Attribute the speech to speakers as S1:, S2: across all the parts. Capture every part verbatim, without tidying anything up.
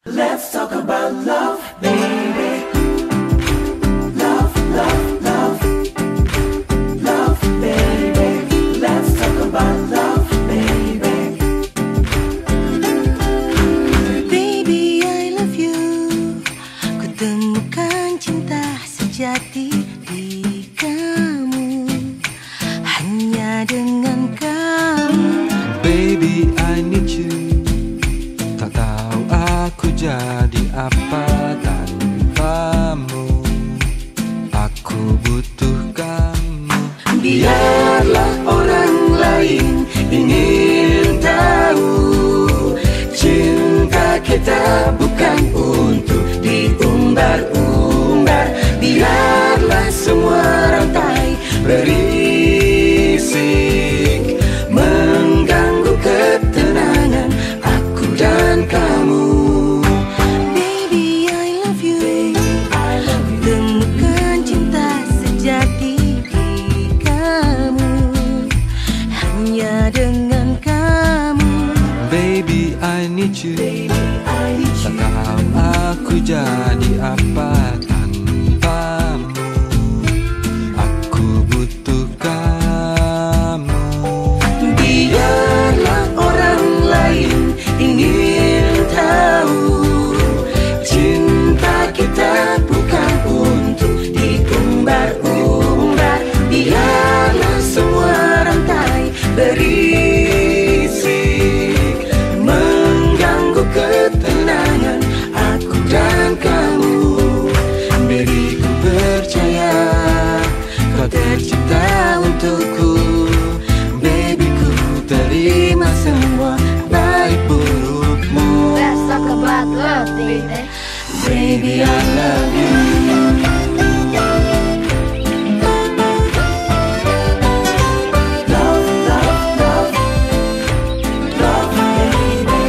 S1: Let's talk about love, baby. Love, love, love. Love, baby. Let's talk about love, baby.
S2: Baby, I love you. Ku temukan cinta sejati di kamu, hanya dengan kamu.
S3: Baby, I need you. Tak tahu aku jadi apa tanpamu. Aku butuh kamu.
S2: Biarlah orang lain ingin tahu, cinta kita bukan untuk diumbar-umbar. Biarlah semua rantai berisik mengganggu ketenangan aku dan kamu. Baby, I love you. Temukan cinta sejati di kamu, hanya dengan kamu.
S3: Baby, I need you. Tak tahu aku jadi apa tanpamu. Aku butuh kamu.
S2: Biarlah orang lain ingin tahu, cinta kita bukan untuk diumbar-umbar. Biarlah semua rantai berisik mengganggu ketenangan aku dan kamu. Baby, ku percaya kau tercipta untukku. Baby, ku terima semua baik burukmu.
S4: Let's talk about love, baby.
S2: Baby, I love you.
S1: Love, love, love. Love, baby.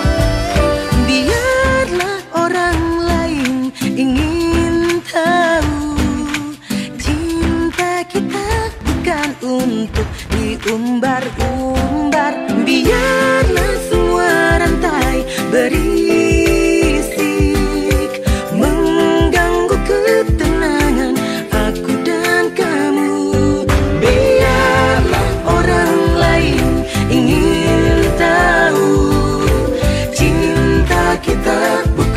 S2: Biarlah orang lain ingin tahu, cinta kita bukan untuk diumbar-umbar. Biarlah semua rantai berisik mengganggu ketenangan aku dan kamu. Biarlah orang lain ingin tahu, cinta kita bukan